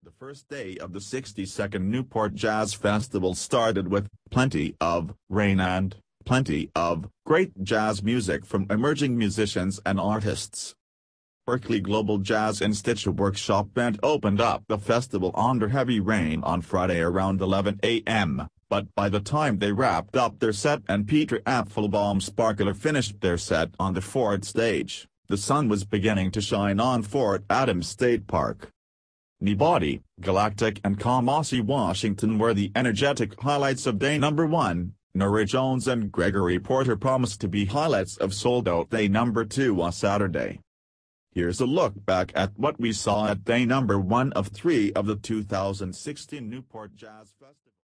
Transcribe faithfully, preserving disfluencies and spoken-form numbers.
The first day of the sixty-second Newport Jazz Festival started with plenty of rain and plenty of great jazz music from emerging musicians and artists. Berklee Global Jazz Institute Workshop Band opened up the festival under heavy rain on Friday around eleven a m, but by the time they wrapped up their set and Peter Apfelbaum Sparkler finished their set on the Ford stage, the sun was beginning to shine on Fort Adams State Park. Nobody, Galactic and Kamasi Washington were the energetic highlights of day number one. Norah Jones and Gregory Porter promised to be highlights of sold-out day number two on Saturday. Here's a look back at what we saw at day number one of three of the two thousand sixteen Newport Jazz Festival.